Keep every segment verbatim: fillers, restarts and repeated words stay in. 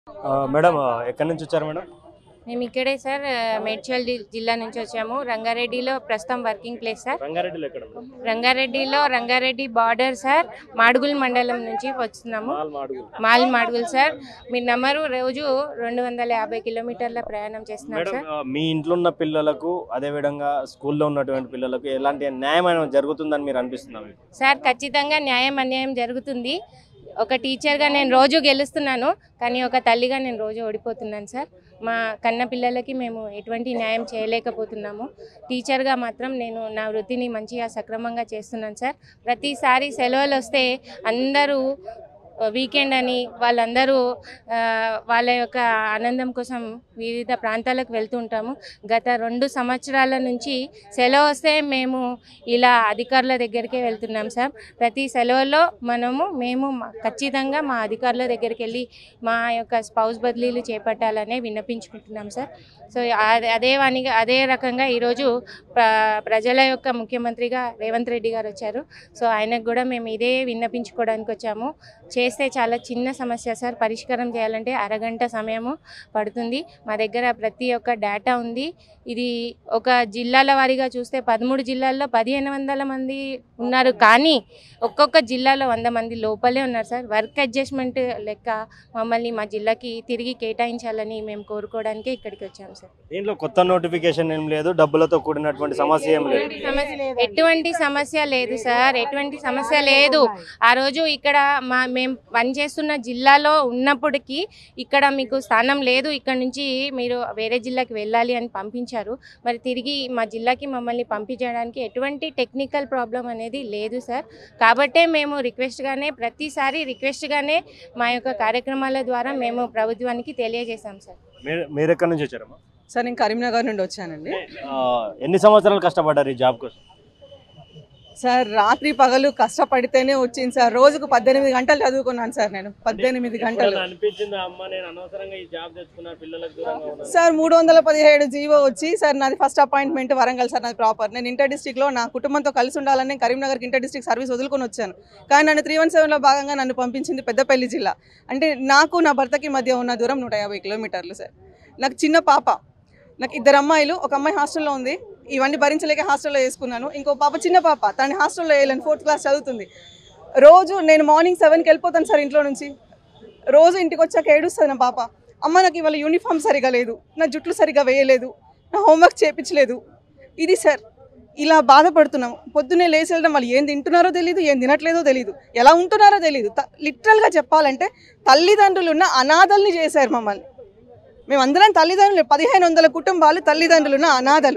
Madam ఎక్కడి నుంచి వచ్చారు మేడం? మేము ఇక్కడే సార్ మేడ్చల్ జిల్లా నుంచి వచ్చాము. రంగారెడ్డిలో ప్రస్తుతం వర్కింగ్ ప్లేస్ సార్. రంగారెడ్డిలో ఎక్కడ? రంగారెడ్డిలో రంగారెడ్డి బార్డర్ సార్, మాడుగుల్ మండలం నుంచి వస్తున్నాము. Mall Madugul sir. మీ నమ్మరు రోజు రెండు వందల యాభై కిలోమీటర్ల ప్రయాణం చేస్తున్నాం సార్. మీ ఇంట్లో ఉన్న పిల్లలకు అదే విధంగా స్కూల్లో ఉన్నటువంటి పిల్లలకు ఎలాంటి న్యాయం జరుగుతుందని మీరు అనిపిస్తున్నారు సార్? ఖచ్చితంగా న్యాయం అన్యాయం జరుగుతుంది. ఒక టీచర్గా నేను రోజు గెలుస్తున్నాను, కానీ ఒక తల్లిగా నేను రోజు ఓడిపోతున్నాను సార్. మా కన్న పిల్లలకి మేము ఎటువంటి న్యాయం చేయలేకపోతున్నాము. టీచర్గా మాత్రం నేను నా వృత్తిని మంచిగా సక్రమంగా చేస్తున్నాను సార్. ప్రతిసారి సెలవులు వస్తే అందరూ వీకెండ్ అని వాళ్ళందరూ వాళ్ళ యొక్క ఆనందం కోసం వివిధ ప్రాంతాలకు వెళ్తూ ఉంటాము. గత రెండు సంవత్సరాల నుంచి సెలవు వస్తే మేము ఇలా అధికారుల దగ్గరికే వెళ్తున్నాం సార్. ప్రతి సెలవులో మనము మేము ఖచ్చితంగా మా అధికారుల దగ్గరికి వెళ్ళి మా యొక్క స్పౌస్ బదిలీలు చేపట్టాలనే విన్నపించుకుంటున్నాం సార్. సో అదే వానిగా అదే రకంగా ఈరోజు ప్ర ప్రజల యొక్క ముఖ్యమంత్రిగా రేవంత్ రెడ్డి గారు వచ్చారు. సో ఆయనకు కూడా మేము ఇదే విన్నపించుకోవడానికి వచ్చాము. చేస్తే చాలా చిన్న సమస్య సార్, పరిష్కారం చేయాలంటే అరగంట సమయము పడుతుంది. మా దగ్గర ప్రతి ఒక్క డేటా ఉంది. ఇది ఒక జిల్లాల వారీగా చూస్తే పదమూడు జిల్లాల్లో పదిహేను వందల మంది ఉన్నారు, కానీ ఒక్కొక్క జిల్లాలో వంద మంది లోపలే ఉన్నారు సార్. వర్క్ అడ్జస్ట్మెంట్ లెక్క మమ్మల్ని మా జిల్లాకి తిరిగి కేటాయించాలని మేము కోరుకోవడానికి ఇక్కడికి వచ్చాము సార్. దీంట్లో కొత్త నోటిఫికేషన్ ఏం లేదు, డబ్బులతో కూడినటువంటి సమస్య ఏం లేదు, ఎటువంటి సమస్య లేదు సార్, ఎటువంటి సమస్య లేదు. ఆ రోజు ఇక్కడ మా మేము పనిచేస్తున్న జిల్లాలో ఉన్నప్పటికీ ఇక్కడ మీకు స్థానం లేదు, ఇక్కడ నుంచి మీరు వేరే జిల్లాకి వెళ్ళాలి అని పంపించారు. మరి తిరిగి మా జిల్లాకి మమ్మల్ని పంపించడానికి ఎటువంటి టెక్నికల్ ప్రాబ్లం అనేది లేదు సార్. కాబట్టే మేము రిక్వెస్ట్గానే ప్రతిసారి రిక్వెస్ట్గానే మా యొక్క కార్యక్రమాల ద్వారా మేము ప్రభుత్వానికి తెలియజేశాం సార్. మీరు ఎక్కడి నుంచి వచ్చారమ్మా? సార్ నేను కరీంనగర్ నుండి వచ్చానండి. ఎన్ని సంవత్సరాలు కష్టపడ్డారు ఈ జాబ్ కోసం? సార్ రాత్రి పగలు కష్టపడితేనే వచ్చింది సార్. రోజుకు పద్దెనిమిది గంటలు చదువుకున్నాను సార్. నేను పద్దెనిమిది గంటలు సార్. మూడు వందల పదిహేడు జీవో వచ్చి సార్ నాది ఫస్ట్ అపాయింట్మెంట్ వరంగల్ సార్, నాది ప్రాపర్. నేను ఇంటర్ డిస్ట్రిక్ట్లో నా కుటుంబంతో కలిసి ఉండాలని కరీంనగర్కి ఇంటర్ డిస్ట్రిక్ట్ సర్వీస్ వదులుకొని వచ్చాను. కానీ నన్ను త్రీ వన్ సెవెన్లో భాగంగా నన్ను పంపించింది పెద్దపల్లి జిల్లా. అంటే నాకు నా భర్తకి మధ్య ఉన్న దూరం నూట యాభై కిలోమీటర్లు సార్. నాకు చిన్న పాప, నాకు ఇద్దరు అమ్మాయిలు, ఒక అమ్మాయి హాస్టల్లో ఉంది, ఇవన్నీ భరించలేక హాస్టల్లో వేసుకున్నాను. ఇంకో పాప చిన్న పాప, తను హాస్టల్లో వేయలేను, ఫోర్త్ క్లాస్ చదువుతుంది. రోజు నేను మార్నింగ్ సెవెన్కి వెళ్ళిపోతాను సార్ ఇంట్లో నుంచి. రోజు ఇంటికి వచ్చాక ఏడుస్తుంది నా పాప, అమ్మ నాకు ఇవాళ యూనిఫామ్ సరిగా లేదు, నా జుట్లు సరిగా వేయలేదు, నా హోంవర్క్ చేయించలేదు. ఇది సార్ ఇలా బాధపడుతున్నాం. పొద్దున్నే లేచి వెళ్ళడం, వాళ్ళు ఏం తింటున్నారో తెలియదు, ఏం తినట్లేదో తెలియదు, ఎలా ఉంటున్నారో తెలియదు. లిటరల్గా చెప్పాలంటే తల్లిదండ్రులు ఉన్న అనాథల్ని చేశారు మమ్మల్ని. మేమందరం తల్లిదండ్రులు, పదిహేను వందల కుటుంబాలు తల్లిదండ్రులున్న అనాథలు.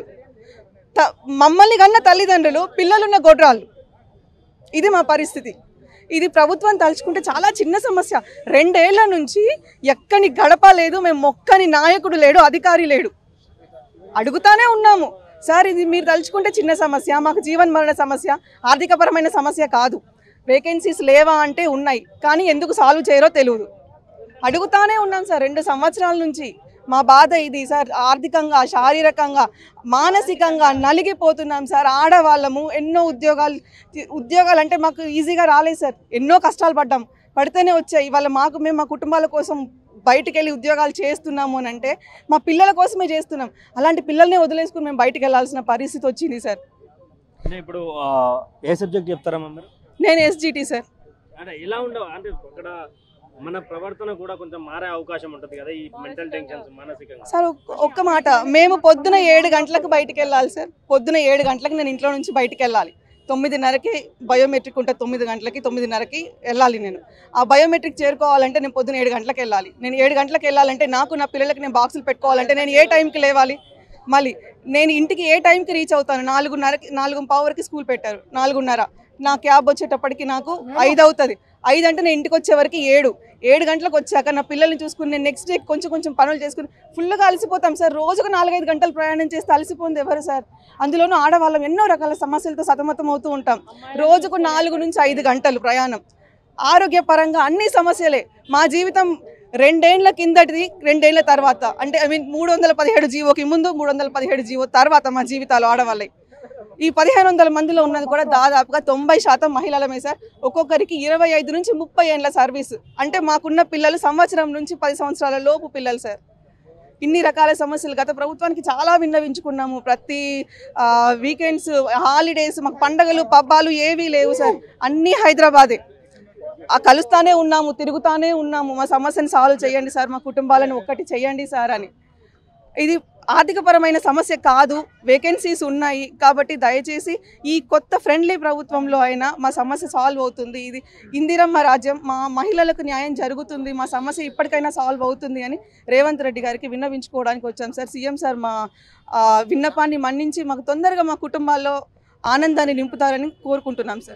త మమ్మల్ని కన్నా తల్లిదండ్రులు, పిల్లలున్న గొడ్రాళ్ళు. ఇది మా పరిస్థితి. ఇది ప్రభుత్వం తలుచుకుంటే చాలా చిన్న సమస్య. రెండేళ్ల నుంచి ఎక్కని గడప లేదు, మేము మొక్కని నాయకుడు లేడు, అధికారి లేడు. అడుగుతానే ఉన్నాము సార్. ఇది మీరు తలుచుకుంటే చిన్న సమస్య, మాకు జీవన మరణ సమస్య, ఆర్థికపరమైన సమస్య కాదు. వేకెన్సీస్ లేవా అంటే ఉన్నాయి, కానీ ఎందుకు సాల్వ్ చేయరో తెలియదు. అడుగుతానే ఉన్నాం సార్ రెండు సంవత్సరాల నుంచి. మా బాధ ఇది సార్. ఆర్థికంగా, శారీరకంగా, మానసికంగా నలిగిపోతున్నాం సార్. ఆడవాళ్ళము ఎన్నో ఉద్యోగాలు ఉద్యోగాలు అంటే మాకు ఈజీగా రాలేదు సార్. ఎన్నో కష్టాలు పడ్డాం, పడితేనే వచ్చాయి. ఇవాళ మాకు మేము మా కుటుంబాల కోసం బయటికి వెళ్ళి ఉద్యోగాలు చేస్తున్నాము అని అంటే మా పిల్లల కోసమే చేస్తున్నాం. అలాంటి పిల్లల్ని వదిలేసుకుని మేము బయటికి వెళ్ళాల్సిన పరిస్థితి వచ్చింది సార్. ఇప్పుడు ఏ సబ్జెక్ట్ చెప్తారమ్మా మీరు? నేను ఎస్జిటి సార్. అంటే ఇలా ఉండవు అంటే అక్కడ మన ప్రవర్తన కూడా కొంచెం మారే అవకాశం ఉంటుంది కదా, ఈ మెంటల్ టెన్షన్స్ మానసికంగా. సార్ ఒక్క మాట, మేము పొద్దున ఏడు గంటలకు బయటికి వెళ్ళాలి సార్. పొద్దున ఏడు గంటలకు నేను ఇంట్లో నుంచి బయటికి వెళ్ళాలి. తొమ్మిదిన్నరకి బయోమెట్రిక్ ఉంటుంది, తొమ్మిది గంటలకి తొమ్మిదిన్నరకి వెళ్ళాలి నేను. ఆ బయోమెట్రిక్ చేరుకోవాలంటే నేను పొద్దున ఏడు గంటలకు వెళ్ళాలి. నేను ఏడు గంటలకు వెళ్ళాలంటే నాకు నా పిల్లలకి నేను బాక్సులు పెట్టుకోవాలంటే నేను ఏ టైంకి లేవాలి? మళ్ళీ నేను ఇంటికి ఏ టైంకి రీచ్ అవుతాను? నాలుగున్నరకి, నాలుగు పావు వరకు స్కూల్ పెట్టారు, నాలుగున్నర నా క్యాబ్ వచ్చేటప్పటికి నాకు ఐదు అవుతుంది. ఐదు అంటే నేను ఇంటికి వచ్చేవరకు ఏడు ఏడు గంటలకు వచ్చాక నా పిల్లల్ని చూసుకుని నేను నెక్స్ట్ డే కొంచెం కొంచెం పనులు చేసుకుని ఫుల్గా అలసిపోతాం సార్. రోజుకు నాలుగైదు గంటలు ప్రయాణం చేస్తే అలసిపోయింది ఎవరు సార్? అందులోనూ ఆడవాళ్ళం ఎన్నో రకాల సమస్యలతో సతమతం అవుతూ ఉంటాం. రోజుకు నాలుగు నుంచి ఐదు గంటలు ప్రయాణం, ఆరోగ్యపరంగా అన్ని సమస్యలే. మా జీవితం రెండేళ్ల కిందటిది, రెండేళ్ల తర్వాత, అంటే ఐ మీన్ మూడు వందల పదిహేడు జీవోకి ముందు, మూడు వందల పదిహేడు జీవో తర్వాత మా జీవితాలు ఆడవాళ్ళవి. ఈ పదిహేను వందల మందిలో ఉన్నది కూడా దాదాపుగా తొంభై శాతం మహిళలమే సార్. ఒక్కొక్కరికి ఇరవై ఐదు నుంచి ముప్పై ఏళ్ళ సర్వీస్. అంటే మాకున్న పిల్లలు సంవత్సరం నుంచి పది సంవత్సరాల లోపు పిల్లలు సార్. ఇన్ని రకాల సమస్యలు గత ప్రభుత్వానికి చాలా విన్నవించుకున్నాము. ప్రతి వీకెండ్స్, హాలిడేస్, మాకు పండగలు పబ్బాలు ఏవీ లేవు సార్. అన్నీ హైదరాబాదే. ఆ కలుస్తానే ఉన్నాము, తిరుగుతానే ఉన్నాము. మా సమస్యను సాల్వ్ చేయండి సార్, మా కుటుంబాలను ఒక్కటి చేయండి సార్ అని. ఇది ఆర్థికపరమైన సమస్య కాదు, వేకెన్సీస్ ఉన్నాయి కాబట్టి దయచేసి ఈ కొత్త ఫ్రెండ్లీ ప్రభుత్వంలో అయినా మా సమస్య సాల్వ్ అవుతుంది. ఇది ఇందిరమ్మ రాజ్యం, మా మహిళలకు న్యాయం జరుగుతుంది, మా సమస్య ఇప్పటికైనా సాల్వ్ అవుతుంది అని రేవంత్ రెడ్డి గారికి విన్నవించుకోవడానికి వచ్చాం సార్. సీఎం సార్ మా విన్నపాన్ని మన్నించి మాకు తొందరగా మా కుటుంబాల్లో ఆనందాన్ని నింపుతారని కోరుకుంటున్నాం సార్.